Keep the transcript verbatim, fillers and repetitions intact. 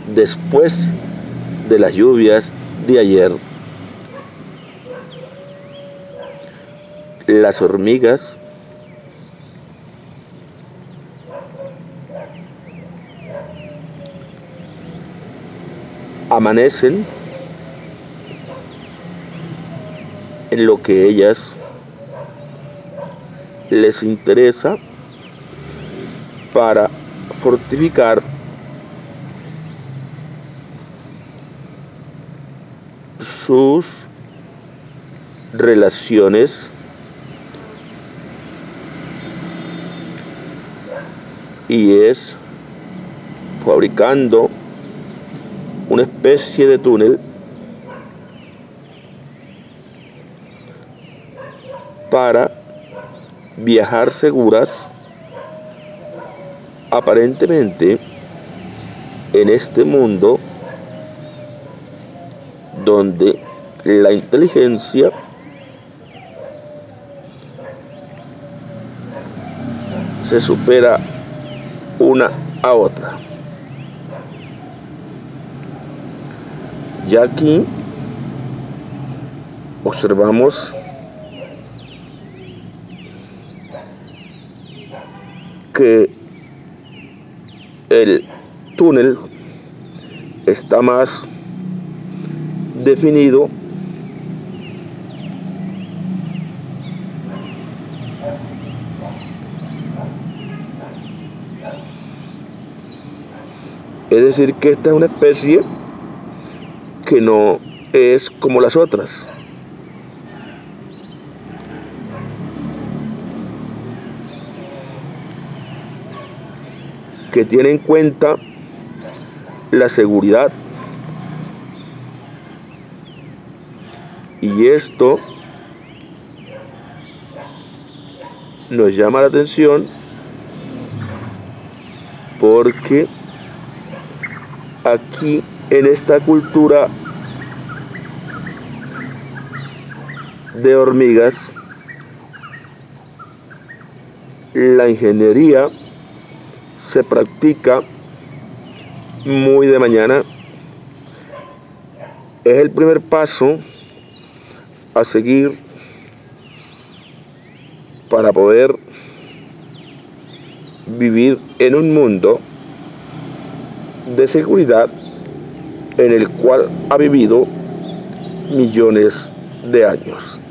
después de las lluvias de ayer, las hormigas amanecen en lo que ellas les interesa para fortificar sus relaciones y es fabricando una especie de túnel para viajar seguras aparentemente en este mundo donde la inteligencia se supera una a otra. Ya aquí observamos que el túnel está más definido es decir que esta es una especie que no es como las otras. Que tiene en cuenta la seguridad. Y esto nos llama la atención porque aquí en esta cultura de hormigas, la ingeniería se practica muy de mañana. Es el primer paso a seguir para poder vivir en un mundo de seguridad en el cual ha vivido millones de años.